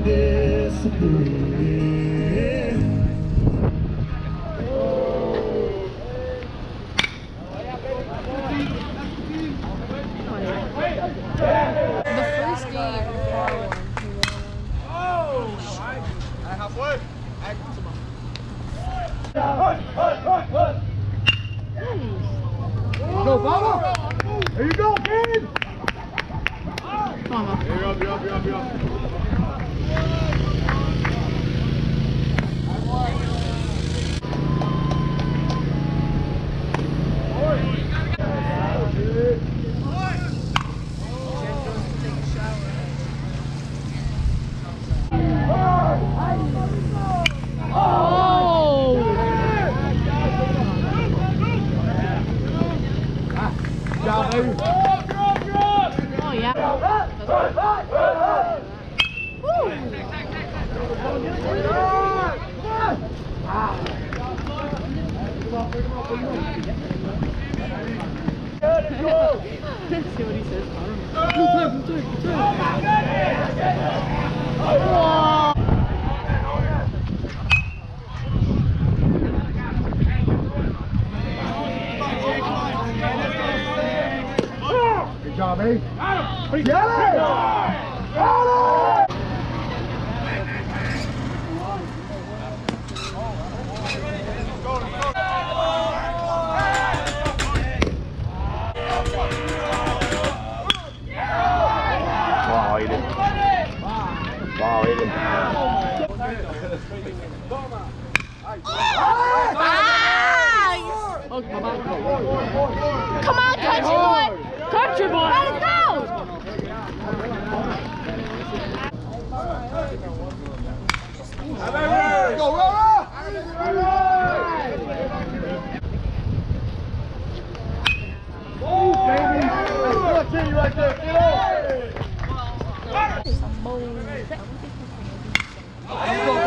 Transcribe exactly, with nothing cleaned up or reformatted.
Go, Baba! There you go, kid! Come on, Mom. You're up, you're up, you're up, you're up. Oh, yeah. Let's see what he says. Blue time, blue time, blue time. Good job, eh? Got him! Got it! Got it! Wow, he did. Wow, he did. Oh, come on. Come on, country boy! Country boy! Let's go! Go, Rora! Oh, baby! That's good, right there. Get over!